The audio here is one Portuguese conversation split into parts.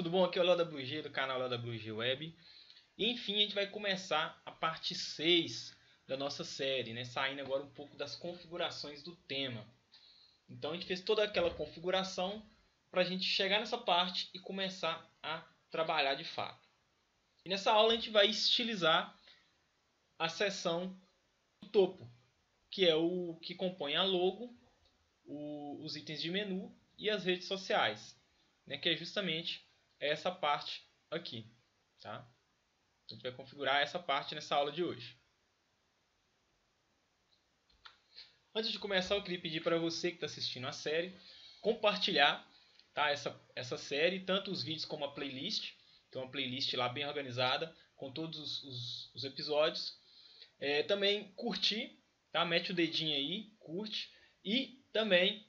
tudo bom? Aqui é o Léo da WG, do canal Léo da WG Web. E, enfim, a gente vai começar a parte 6 da nossa série, né? Saindo agora um pouco das configurações do tema. Então a gente fez toda aquela configuração para a gente chegar nessa parte e começar a trabalhar de fato. E nessa aula a gente vai estilizar a seção do topo, que é o que compõe a logo, os itens de menu e as redes sociais, né? Que é justamente essa parte aqui, tá? A gente vai configurar essa parte nessa aula de hoje. Antes de começar, eu queria pedir para você que está assistindo a série compartilhar, tá, essa série, tanto os vídeos como a playlist. Tem uma playlist lá bem organizada com todos os episódios. Também curtir, tá? Mete o dedinho aí, curte. E também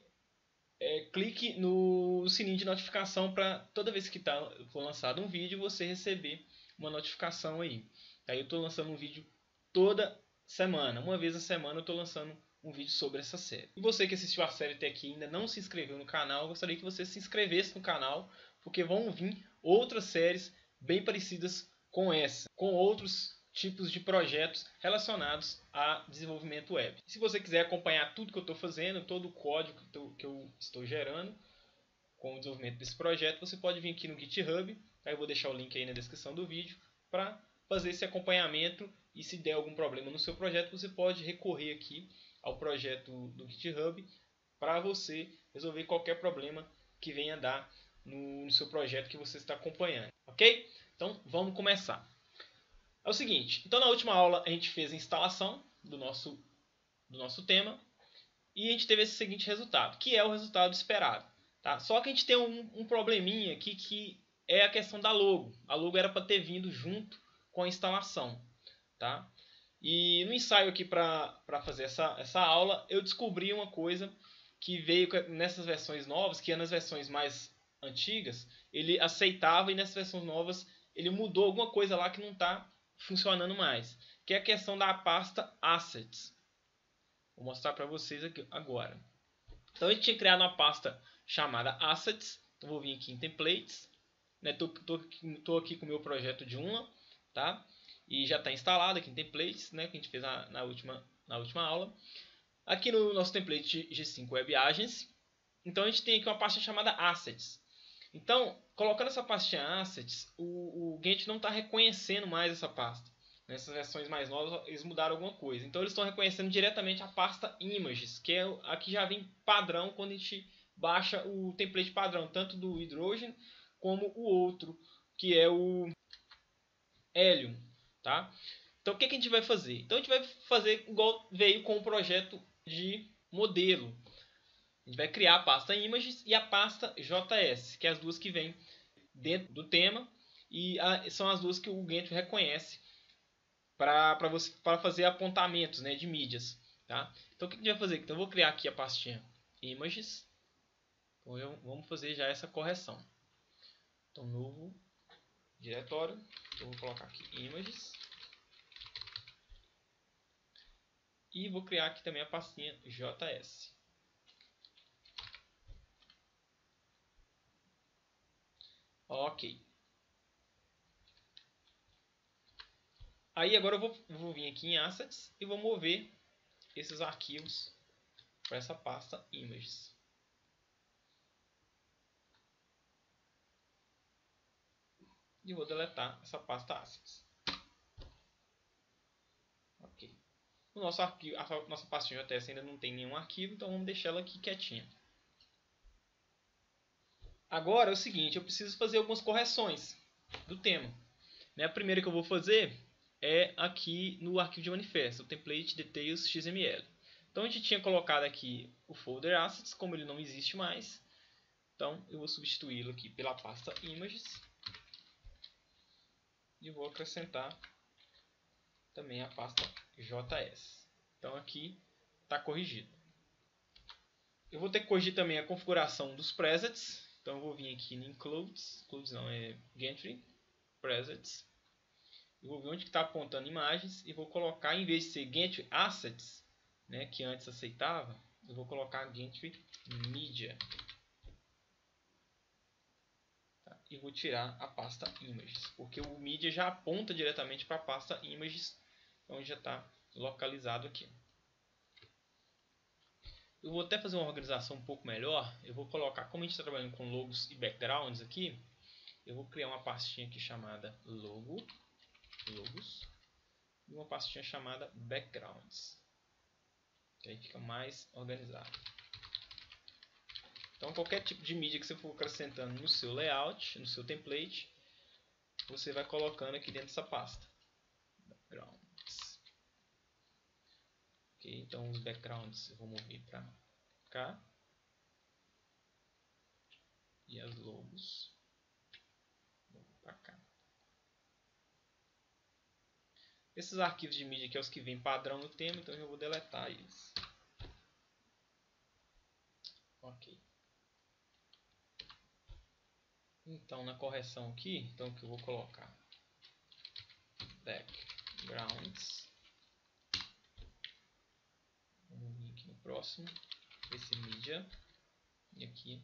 clique no sininho de notificação para toda vez que for lançado um vídeo você receber uma notificação aí. Aí eu estou lançando um vídeo toda semana, uma vez a semana eu estou lançando um vídeo sobre essa série. E você que assistiu a série até aqui e ainda não se inscreveu no canal, eu gostaria que você se inscrevesse no canal, porque vão vir outras séries bem parecidas com essa, com outros tipos de projetos relacionados a desenvolvimento web. Se você quiser acompanhar tudo que eu estou fazendo, todo o código que eu estou gerando com o desenvolvimento desse projeto, você pode vir aqui no GitHub, tá? Eu vou deixar o link aí na descrição do vídeo para fazer esse acompanhamento, e se der algum problema no seu projeto, você pode recorrer aqui ao projeto do GitHub para você resolver qualquer problema que venha dar no seu projeto que você está acompanhando, ok? Então vamos começar. É o seguinte, então na última aula a gente fez a instalação do nosso tema e a gente teve esse seguinte resultado, que é o resultado esperado. Tá? Só que a gente tem um probleminha aqui que é a questão da logo. A logo era para ter vindo junto com a instalação. Tá? E no ensaio aqui para fazer essa aula, eu descobri uma coisa que veio nessas versões novas, que nas versões mais antigas ele aceitava e nessas versões novas ele mudou alguma coisa lá que não está funcionando mais, que é a questão da pasta Assets. Vou mostrar para vocês aqui agora. Então a gente tinha criado uma pasta chamada Assets. Então vou vir aqui em Templates. Estou aqui com o meu projeto de uma, tá? E já está instalado aqui em Templates, né? Que a gente fez na última aula. Aqui no nosso template G5 Web Agency. Então a gente tem aqui uma pasta chamada Assets. Então, colocando essa pastinha Assets, o Gantt não está reconhecendo mais essa pasta. Nessas versões mais novas, eles mudaram alguma coisa. Então, eles estão reconhecendo diretamente a pasta Images, que é a que já vem padrão quando a gente baixa o template padrão, tanto do Hydrogen como o outro, que é o Helium. Tá? Então, o que a gente vai fazer? Então, a gente vai fazer igual veio com o projeto de modelo. A gente vai criar a pasta Images e a pasta JS, que é as duas que vêm dentro do tema e são as duas que o Gantt reconhece para fazer apontamentos, né, de mídias. Tá? Então o que a gente vai fazer? Então eu vou criar aqui a pastinha Images. Então vamos fazer já essa correção. Então novo diretório. Eu vou colocar aqui Images. E vou criar aqui também a pastinha JS. Ok. Aí agora eu vou vir aqui em Assets e vou mover esses arquivos para essa pasta Images. E vou deletar essa pasta Assets. Ok. O nosso arquivo, a nossa pastinha JS ainda não tem nenhum arquivo, então vamos deixar ela aqui quietinha. Agora é o seguinte, eu preciso fazer algumas correções do tema. A primeira que eu vou fazer é aqui no arquivo de manifesto, o template details XML. Então a gente tinha colocado aqui o folder assets, como ele não existe mais. Então eu vou substituí-lo aqui pela pasta images. E vou acrescentar também a pasta JS. Então aqui está corrigido. Eu vou ter que corrigir também a configuração dos presets. Então eu vou vir aqui em Includes não, é Gantry, Presets. Eu vou ver onde está apontando imagens e vou colocar, em vez de ser Gantry Assets, né, que antes aceitava, eu vou colocar Gantry Media. Tá. e vou tirar a pasta Images, porque o Media já aponta diretamente para a pasta Images, onde já está localizado aqui. Eu vou até fazer uma organização um pouco melhor. Eu vou colocar, como a gente está trabalhando com logos e backgrounds aqui, eu vou criar uma pastinha aqui chamada logos, e uma pastinha chamada backgrounds, que aí fica mais organizado. Então qualquer tipo de mídia que você for acrescentando no seu layout, no seu template, você vai colocando aqui dentro dessa pasta. Backgrounds. Ok, então os backgrounds eu vou mover para cá. E as logos para cá. Esses arquivos de mídia aqui é os que vêm padrão no tema, então eu vou deletar eles. Ok. Então na correção aqui, então que eu vou colocar backgrounds. Vamos vir aqui no próximo, esse mídia e aqui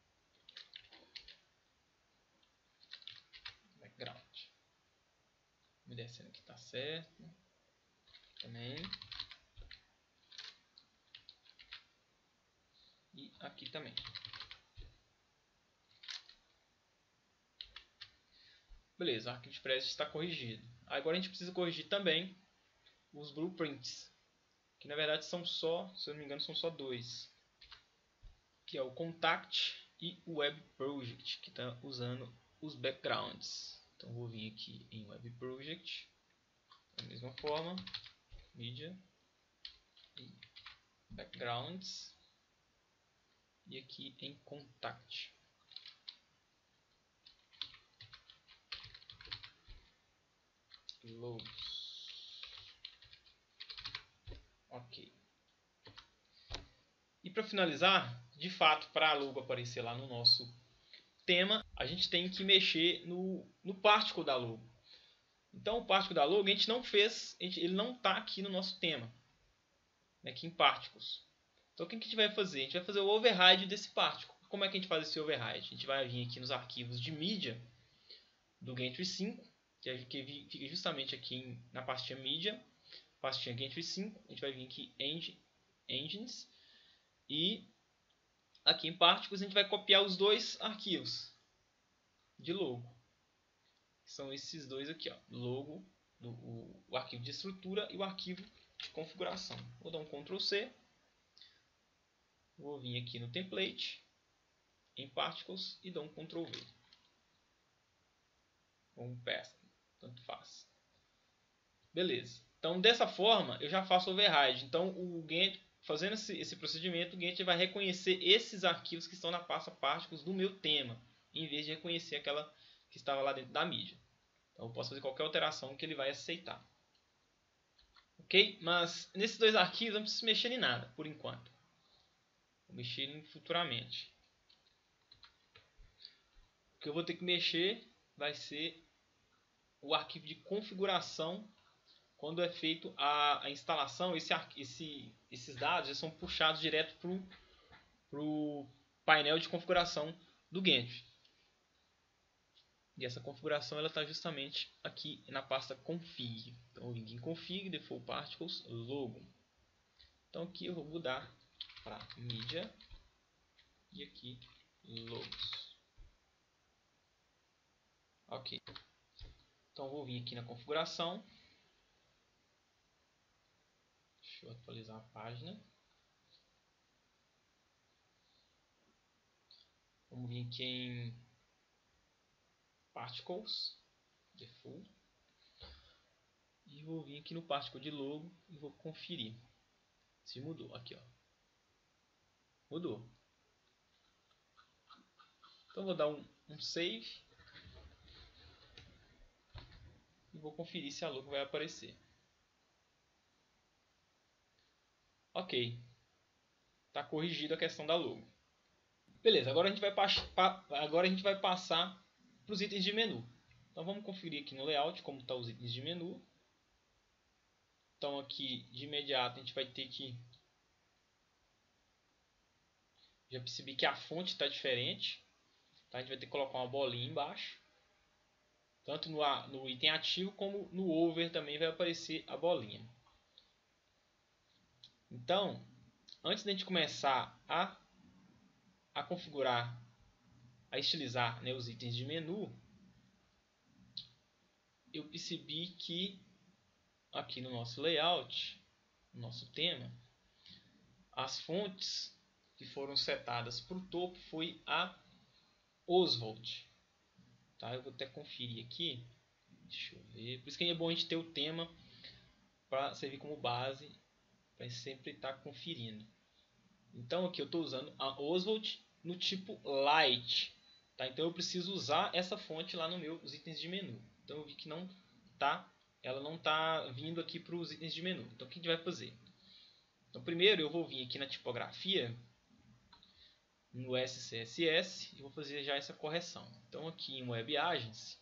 background. Me descendo aqui tá certo. Também. E aqui também. Beleza, o arquivo de preset está corrigido. Agora a gente precisa corrigir também os blueprints, que na verdade são só, se eu não me engano, são só dois, que é o Contact e o Web Project, que está usando os backgrounds. Então vou vir aqui em Web Project, da mesma forma, Media e Backgrounds, e aqui em Contact. Logos. Ok. E para finalizar, de fato, para a logo aparecer lá no nosso tema, a gente tem que mexer no particle da logo. Então o particle da logo a gente não fez, ele não está aqui no nosso tema, aqui em particles. Então o que a gente vai fazer? A gente vai fazer o override desse particle. Como é que a gente faz esse override? A gente vai vir aqui nos arquivos de mídia do Gantry 5, que fica justamente aqui na pastinha mídia, pastinha Gantry 5. A gente vai vir aqui Engines e aqui em Particles a gente vai copiar os dois arquivos de logo. São esses dois aqui, ó, logo, o arquivo de estrutura e o arquivo de configuração. Vou dar um Ctrl C. Vou vir aqui no template, em Particles e dou um Ctrl V. Ou um Paste, tanto faz. Beleza. Então dessa forma eu já faço override. Então o Gantt, fazendo esse procedimento, o Gantt vai reconhecer esses arquivos que estão na pasta Particles do meu tema, em vez de reconhecer aquela que estava lá dentro da mídia. Então eu posso fazer qualquer alteração que ele vai aceitar. Ok? Mas nesses dois arquivos eu não preciso mexer em nada, por enquanto. Vou mexer em futuramente. O que eu vou ter que mexer vai ser o arquivo de configuração. Quando é feito a instalação, esses dados já são puxados direto para o painel de configuração do Gantt. E essa configuração está justamente aqui na pasta config. Então eu vim aqui em config, default particles, logo. Então aqui eu vou mudar para mídia e aqui logos. Ok. Então vou vir aqui na configuração. Deixa eu atualizar a página. Vamos vir aqui em Particles, Default. E vou vir aqui no Particle de logo e vou conferir se mudou. Aqui, ó. Mudou. Então vou dar um Save. E vou conferir se a logo vai aparecer. Ok. Está corrigida a questão da logo. Beleza, agora a gente vai passar para os itens de menu. Então vamos conferir aqui no layout como estão os itens de menu. Então aqui de imediato a gente vai ter que... Já percebi que a fonte está diferente. Tá? A gente vai ter que colocar uma bolinha embaixo. Tanto no item ativo como no over também vai aparecer a bolinha. Então, antes da gente começar a configurar, a estilizar, né, os itens de menu, eu percebi que aqui no nosso layout, no nosso tema, as fontes que foram setadas para o topo foi a Oswald. Tá? Eu vou até conferir aqui. Deixa eu ver. Por isso que é bom a gente ter o tema para servir como base, para sempre estar conferindo. Então aqui eu estou usando a Oswald no tipo Light. Tá? Então eu preciso usar essa fonte lá nos meus itens de menu. Então eu vi que não tá, ela não está vindo aqui para os itens de menu. Então o que a gente vai fazer? Então primeiro eu vou vir aqui na tipografia, no SCSS, e vou fazer já essa correção. Então aqui em Web Agency,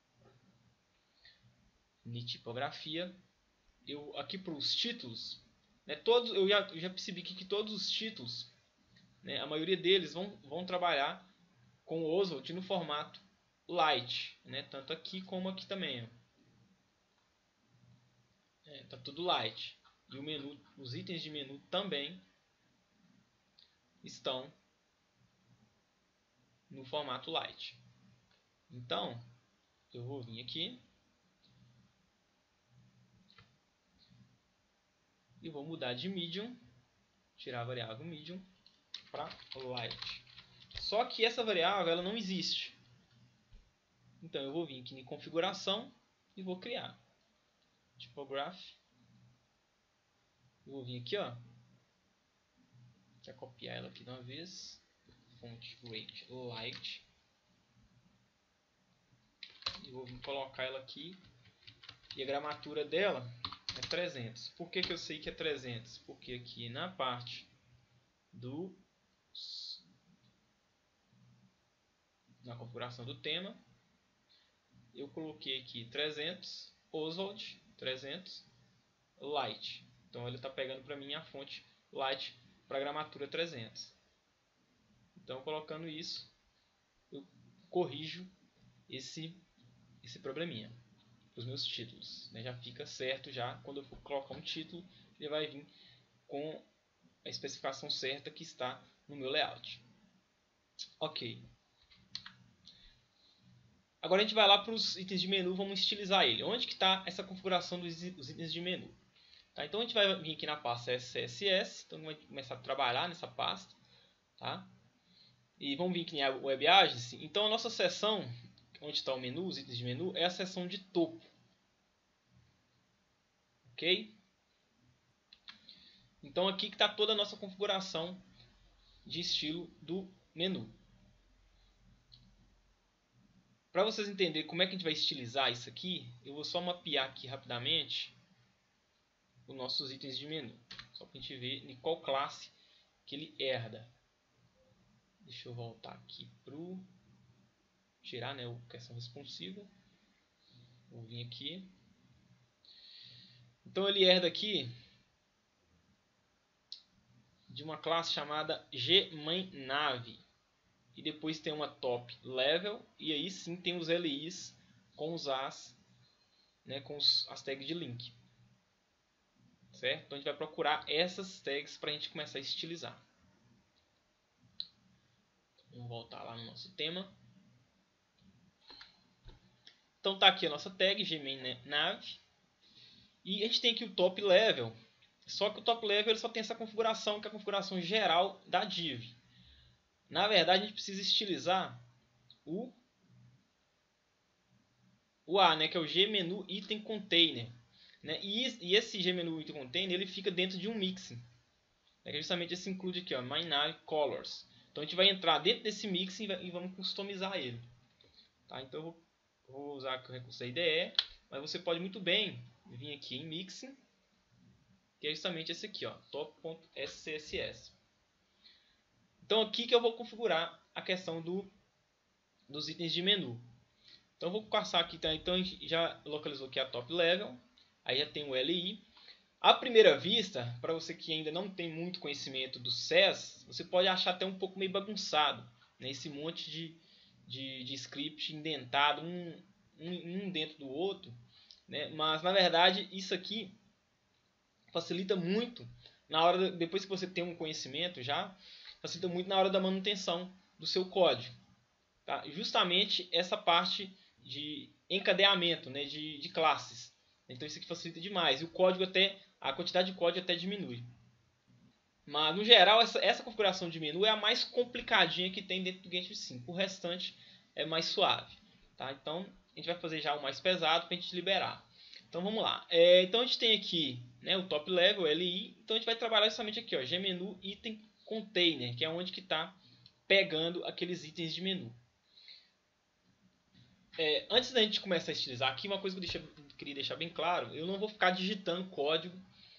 em tipografia, aqui para os títulos, né, todos, eu já percebi que todos os títulos, né, a maioria deles vão trabalhar com o Oswald no formato Light, né, tanto aqui como aqui também. Tá tudo Light. E o menu, os itens de menu também estão no formato Light. Então, eu vou vir aqui e vou mudar de medium, tirar a variável medium para Light. Só que essa variável ela não existe. Então eu vou vir aqui em configuração e vou criar typography. Eu vou vir aqui, ó. Quer copiar ela aqui de uma vez? Font weight light. E vou vir colocar ela aqui. E a gramatura dela é 300. Por que eu sei que é 300? Porque aqui na parte na configuração do tema, eu coloquei aqui 300 Oswald 300 Light. Então ele está pegando para mim a fonte Light para a gramatura 300. Então colocando isso, eu corrijo esse probleminha. Os meus títulos, né? Já fica certo já quando eu for colocar um título, ele vai vir com a especificação certa que está no meu layout. Ok. Agora a gente vai lá para os itens de menu, vamos estilizar ele. Onde que está essa configuração dos itens de menu? Tá? Então a gente vai vir aqui na pasta SCSS, então vai começar a trabalhar nessa pasta, tá? E vamos vir aqui em Web Agency. Então a nossa seção, onde está o menu, os itens de menu, é a seção de topo. Ok? Então aqui que está toda a nossa configuração de estilo do menu. Para vocês entenderem como é que a gente vai estilizar isso aqui, eu vou só mapear aqui rapidamente os nossos itens de menu. Só para a gente ver em qual classe que ele herda. Deixa eu voltar aqui para tirar, né, o questão responsiva. Vou vir aqui. Então ele herda aqui de uma classe chamada gmainNav. E depois tem uma top level. E aí sim tem os LIs com os as, né, com as tags de link. Certo? Então a gente vai procurar essas tags para a gente começar a estilizar. Vamos voltar lá no nosso tema. Então tá aqui a nossa tag gmainNav. E a gente tem aqui o top level. Só que o top level ele só tem essa configuração, que é a configuração geral da div. Na verdade, a gente precisa estilizar o A, né, que é o gmenu item container. Né? E esse gmenu item container ele fica dentro de um mixing. É justamente esse include aqui, ó, myNav colors. Então a gente vai entrar dentro desse mixing e vamos customizar ele. Tá? Então eu vou usar aqui o recurso IDE, mas você pode muito bem vir aqui em mixing, que é justamente esse aqui, ó, top.scss. Então aqui que eu vou configurar a questão dos itens de menu. Então eu vou passar aqui, tá? Então já localizou aqui a top level, aí já tem o LI. À primeira vista, para você que ainda não tem muito conhecimento do SES, você pode achar até um pouco meio bagunçado, né? Esse monte de script indentado, um dentro do outro, né? Mas na verdade isso aqui facilita muito na hora depois que você tem um conhecimento já, facilita muito na hora da manutenção do seu código, tá? Justamente essa parte de encadeamento, né, de classes. Então isso aqui facilita demais. E o código a quantidade de código até diminui. Mas no geral essa configuração de menu é a mais complicadinha que tem dentro do Gatsby 5. O restante é mais suave, tá? Então a gente vai fazer já o mais pesado para a gente liberar. Então vamos lá. Então a gente tem aqui, né, o top level, LI. Então a gente vai trabalhar justamente aqui, ó, gmenu item container, que é onde que está pegando aqueles itens de menu. Antes da gente começar a estilizar aqui, uma coisa que eu queria deixar bem claro, eu não vou ficar digitando código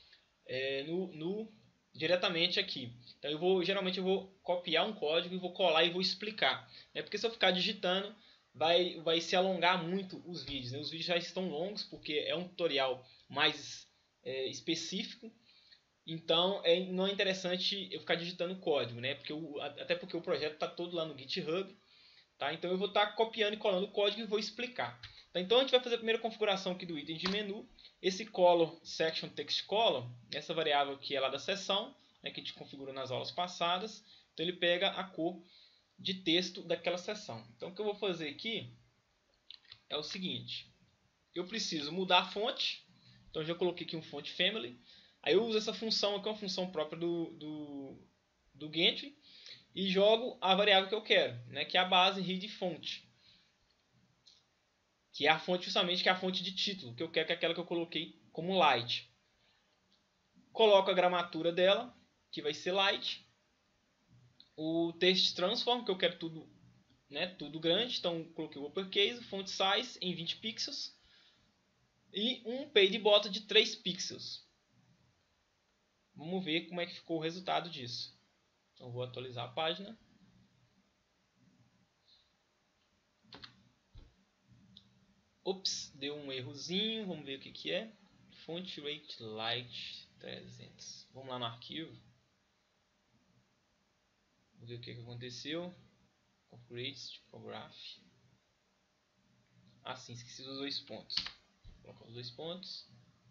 diretamente aqui. Então geralmente eu vou copiar um código e vou colar e vou explicar, né? Porque se eu ficar digitando vai se alongar muito os vídeos, né? Os vídeos já estão longos porque é um tutorial mais específico. Então não é interessante eu ficar digitando código, né? Até porque o projeto está todo lá no GitHub, tá? Então eu vou estar copiando e colando o código e vou explicar. Tá? Então a gente vai fazer a primeira configuração aqui do item de menu. Esse color section text color, essa variável que é lá da seção, né, que a gente configurou nas aulas passadas. Então ele pega a cor de texto daquela seção. Então o que eu vou fazer aqui é o seguinte: eu preciso mudar a fonte. Então eu já coloquei aqui um font family. Aí eu uso essa função aqui, uma função própria do Gatsby, e jogo a variável que eu quero, né, que é a base readFont, que é a fonte justamente que é a fonte de título, que eu quero, que é aquela que eu coloquei como light. Coloco a gramatura dela, que vai ser light. O text transform, que eu quero tudo, né, tudo grande, então coloquei o uppercase, font size em 20 pixels e um page bota de 3 pixels. Vamos ver como é que ficou o resultado disso. Então vou atualizar a página. Ops, deu um errozinho, vamos ver o que é. Font rate light 300. Vamos lá no arquivo. Vamos ver o que aconteceu. Configurates, typography. Sim, esqueci dos 2 pontos. Vou colocar os 2 pontos.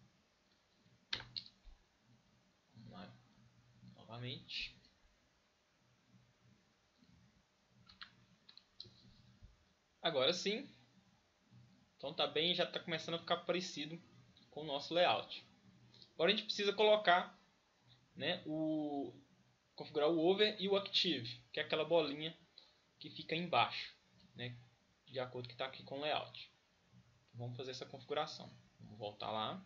Vamos lá novamente. Agora sim. Então tá bem, já está começando a ficar parecido com o nosso layout. Agora a gente precisa colocar, né, configurar o over e o active, que é aquela bolinha que fica embaixo, né, de acordo com o que está aqui com o layout. Então, vamos fazer essa configuração. Vamos voltar lá.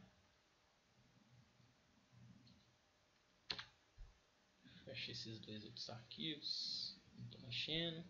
Fechei esses 2 outros arquivos. Não estou mexendo.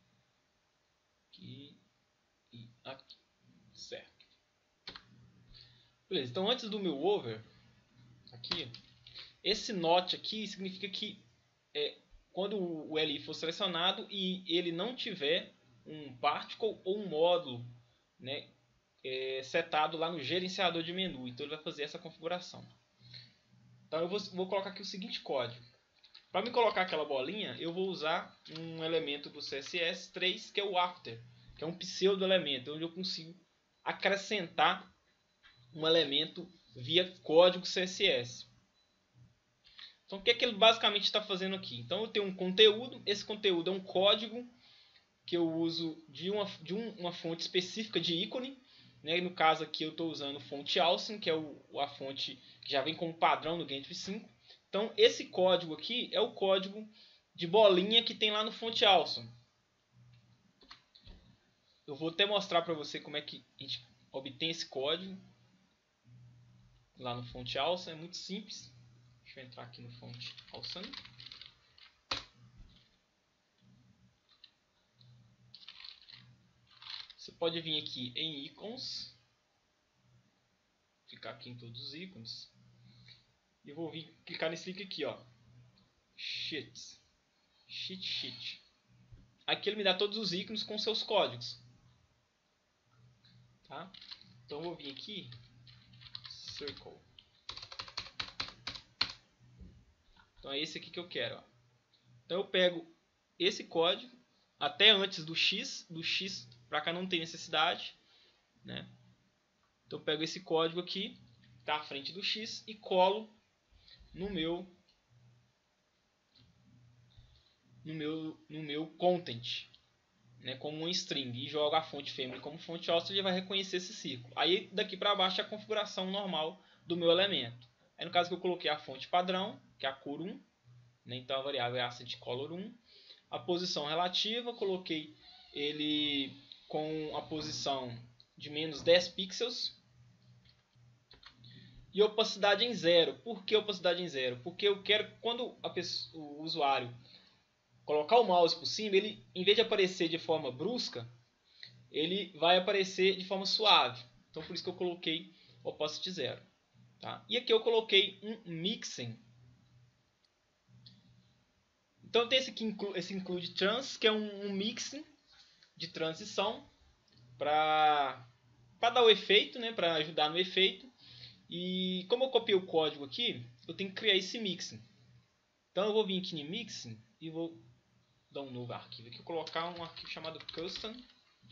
Aqui e aqui. Certo. Beleza, então antes do meu over, aqui, esse not aqui significa que quando o LI for selecionado e ele não tiver um particle ou um módulo, né, setado lá no gerenciador de menu, então ele vai fazer essa configuração. Então eu vou colocar aqui o seguinte código. Para me colocar aquela bolinha, eu vou usar um elemento do CSS3 que é o after, que é um pseudo elemento, onde eu consigo acrescentar um elemento via código CSS. Então o que é que ele basicamente está fazendo aqui? Então eu tenho um conteúdo, esse conteúdo é um código que eu uso de uma fonte específica de ícone, né? No caso aqui eu estou usando font Awesome, que é a fonte que já vem como padrão no Gatsby 5. Então esse código aqui é o código de bolinha que tem lá no font Awesome. Eu vou até mostrar para você como é que a gente obtém esse código lá no font Awesome, é muito simples. Deixa eu entrar aqui no font Awesome. Você pode vir aqui em ícones, ficar aqui em todos os ícones, e eu vou vir clicar nesse link aqui, ó, sheet. Aqui ele me dá todos os ícones com seus códigos, tá? Então eu vou vir aqui, circle. Então é esse aqui que eu quero, ó. Então eu pego esse código até antes do X para cá não tem necessidade, né? Então eu pego esse código aqui, tá à frente do X, e colo no meu content, né, como um string, e jogo a fonte family como fonte author, ele vai reconhecer esse círculo. Aí daqui para baixo é a configuração normal do meu elemento. Aí no caso que eu coloquei a fonte padrão, que é a cor 1, né, então a variável é accent color 1. A posição relativa, coloquei ele com a posição de menos 10 pixels. E opacidade em 0. Por que opacidade em 0? Porque eu quero que quando o usuário colocar o mouse por cima, ele, em vez de aparecer de forma brusca, ele vai aparecer de forma suave. Então por isso que eu coloquei opacity 0. Tá? E aqui eu coloquei um mixing. Então tem esse include trans, que é um mixing de transição para dar o efeito, né, para ajudar no efeito. E como eu copiei o código aqui, eu tenho que criar esse mixing. Então eu vou vir aqui em mixing e vou dar um novo arquivo aqui. Eu vou colocar um arquivo chamado custom.scss.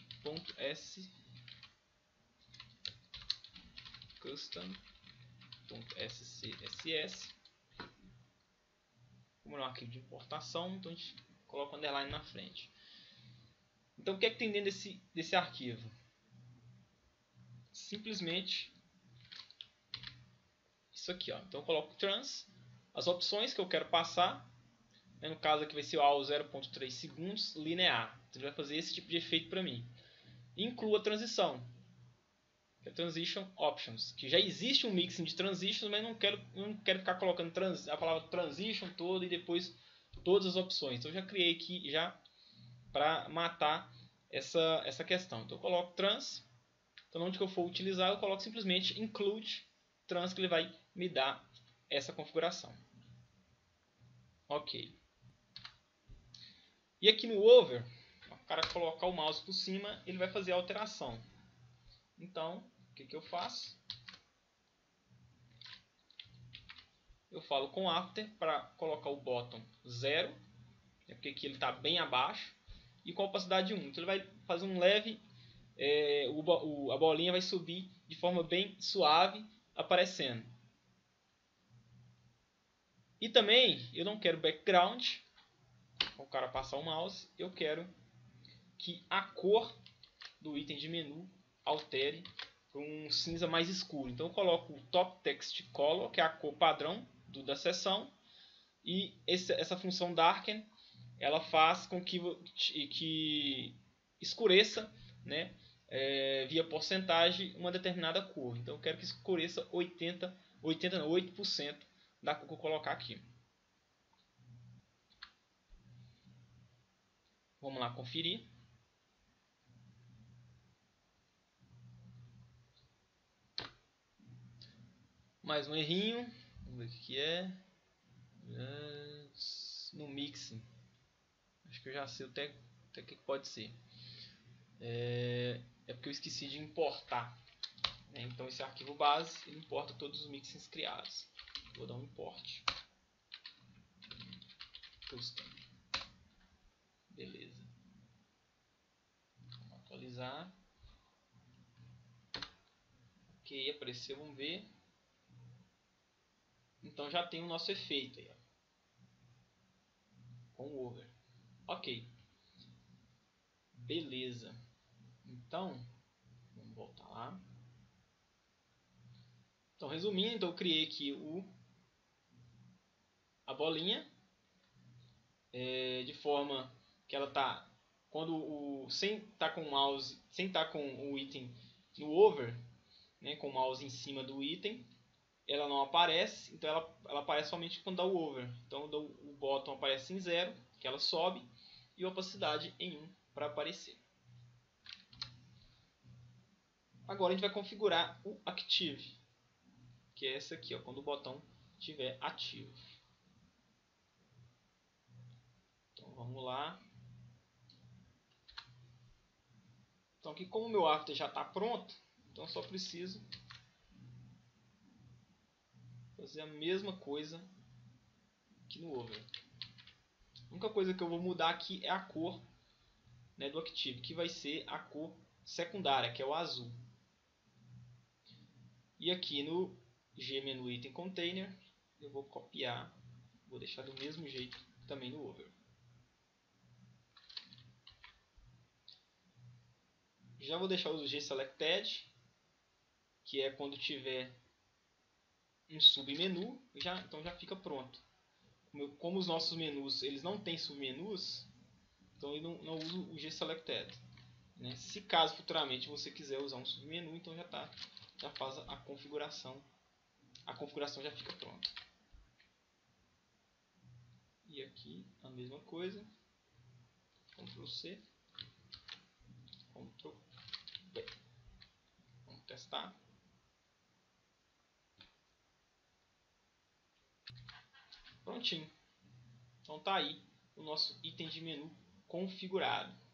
Como é um arquivo de importação, então a gente coloca o underline na frente. Então o que é que tem dentro desse arquivo? Simplesmente isso aqui, ó. Então eu coloco trans, as opções que eu quero passar, né, no caso aqui vai ser o AO 0.3 segundos linear. Então ele vai fazer esse tipo de efeito para mim. Inclua a transição, que é Transition Options, que já existe um mixing de transitions, mas não quero ficar colocando a palavra transition toda e depois todas as opções. Então eu já criei aqui já para matar essa questão. Então eu coloco trans, então onde que eu for utilizar eu coloco simplesmente include trans, que ele vai me dar essa configuração. Ok. E aqui no over, o cara colocar o mouse por cima, ele vai fazer a alteração. Então, o que eu faço? Eu falo com after para colocar o bottom 0, porque aqui ele está bem abaixo, e com a opacidade 1. Então ele vai fazer um leve, a bolinha vai subir de forma bem suave, aparecendo. E também eu não quero background, o cara passar o mouse, eu quero que a cor do item de menu altere para um cinza mais escuro. Então eu coloco o top text color, que é a cor padrão da seção, e essa função darken, ela faz com que escureça, né, via porcentagem uma determinada cor. Então eu quero que escureça 8% da cor que eu colocar aqui. Vamos lá conferir. Mais um errinho. Vamos ver o que é. No mixing. Acho que eu já sei até o que pode ser. É porque eu esqueci de importar. Né? Então esse arquivo base ele importa todos os mixings criados. Vou dar um import. Custom. Beleza. Vamos atualizar. Ok, apareceu, vamos ver. Então já tem o nosso efeito aí, ó, com o over. Ok. Beleza. Então, vamos voltar lá. Então, resumindo, então eu criei aqui a bolinha de forma que ela tá sem estar com o mouse, sem estar com o item no over, né, com o mouse em cima do item, ela não aparece. Então ela aparece somente quando dá o over. Então o bottom aparece em 0, que ela sobe, e a opacidade em 1 para aparecer. Agora a gente vai configurar o active, que é essa aqui, ó, quando o botão estiver ativo. Então vamos lá. Então aqui, como o meu after já está pronto, então eu só preciso fazer a mesma coisa que no over. A única coisa que eu vou mudar aqui é a cor né, do Active, que vai ser a cor secundária, que é o azul. E aqui no Gmenu Item Container, eu vou copiar, vou deixar do mesmo jeito também no Over. Já vou deixar o GSelected, que é quando tiver um submenu, então já fica pronto. Como os nossos menus eles não têm submenus, então eu não uso o GSelected. Né? Se caso futuramente você quiser usar um submenu, então já faz a configuração. A configuração já fica pronta. E aqui a mesma coisa. Ctrl C, Ctrl V. Vamos testar. Prontinho. Então tá aí o nosso item de menu configurado.